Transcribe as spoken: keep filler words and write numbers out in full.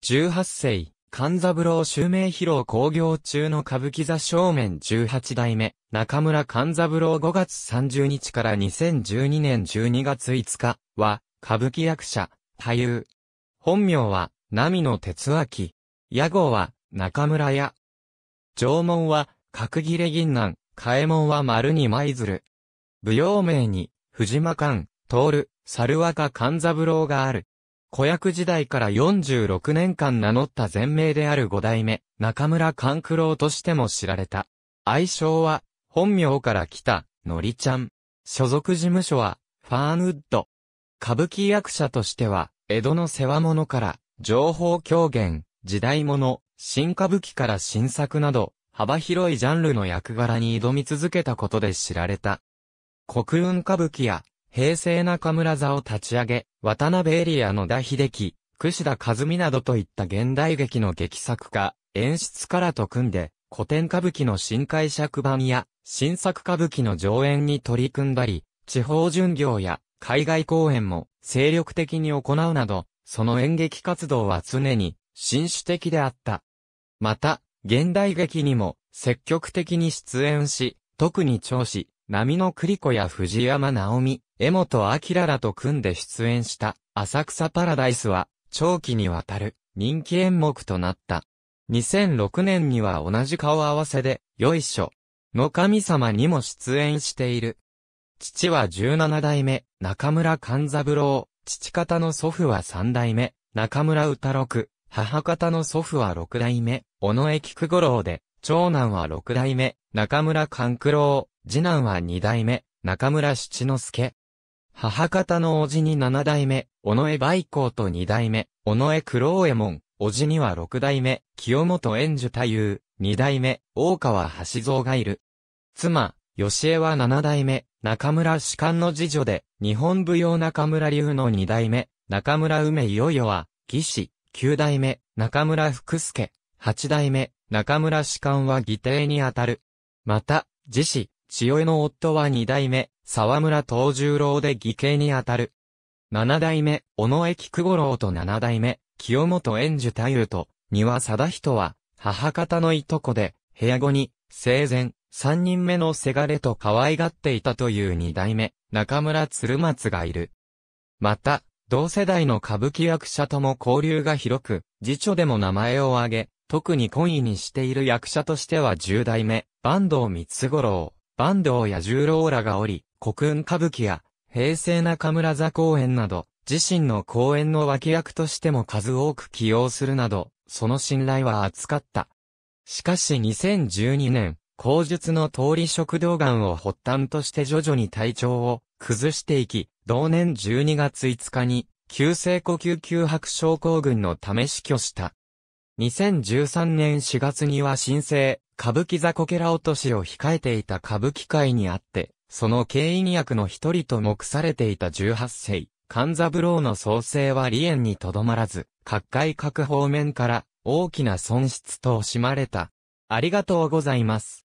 十八世、勘三郎襲名披露興行中の歌舞伎座正面十八代目、中村勘三郎ごがつさんじゅうにちからにせんじゅうにねんじゅうにがついつかは、歌舞伎役者、俳優。本名は、波野哲明。屋号は、中村屋。定紋は、角切銀杏、替紋は丸に舞鶴。舞踊名に、藤間勘、徹、さるわか勘三郎がある。子役時代からよんじゅうろくねんかん名乗った前名であるごだいめ、中村かんくろうとしても知られた。愛称は、本名からきた、のりちゃん。所属事務所は、ファーンウッド。歌舞伎役者としては、江戸の世話物から、上方狂言、時代物、新歌舞伎から新作など、幅広いジャンルの役柄に挑み続けたことで知られた。コクーン歌舞伎や、平成中村座を立ち上げ、渡辺えりや野田秀樹、串田和美などといった現代劇の劇作家、演出家らと組んで、古典歌舞伎の新解釈版や、新作歌舞伎の上演に取り組んだり、地方巡業や海外公演も精力的に行うなど、その演劇活動は常に進取的であった。また、現代劇にも積極的に出演し、特に長姉、波野栗子や藤山直美、江本明らと組んで出演した浅草パラダイスは長期にわたる人気演目となった。にせんろくねんには同じ顔合わせで、よいしょの神様にも出演している。父はじゅうななだいめ、中村勘三郎、父方の祖父はさんだいめ、中村歌六、母方の祖父はろくだいめ、尾上菊五郎で、長男はろくだいめ、中村勘九郎、次男はにだいめ、中村七之助。母方の叔父にななだいめ、尾上梅光とにだいめ、尾上九郎右衛門、叔父にはろくだいめ、清本円寿太夫、にだいめ、大川橋蔵がいる。妻、吉江はななだいめ、中村士官の次女で、日本舞踊中村流のにだいめ、中村梅いよよは、義士、きゅうだいめ、中村福助、はちだいめ、中村士官は義弟にあたる。また、次子、千代江の夫はにだいめ、沢村藤十郎で義兄にあたる。ななだいめ、尾上菊五郎とななだいめ、清本円寿太夫と、丹羽貞人は、母方のいとこで、部屋子に、生前、三人目のせがれと可愛がっていたというにだいめ、中村鶴松がいる。また、同世代の歌舞伎役者とも交流が広く、次女でも名前を挙げ、特に懇意にしている役者としてはじゅうだいめ、坂東三五郎、坂東彌十郎らがおり、コクーン歌舞伎や、平成中村座公演など、自身の公演の脇役としても数多く起用するなど、その信頼は厚かった。しかしにせんじゅうにねん、後述の通り食道がんを発端として徐々に体調を崩していき、同年じゅうにがついつかに、急性呼吸窮迫症候群のため死去した。にせんじゅうさんねんしがつには新生、歌舞伎座こけら落としを控えていた歌舞伎界にあって、その牽引役の一人と目されていた十八世、勘三郎の創生は離縁にとどまらず、各界各方面から大きな損失と惜しまれた。ありがとうございます。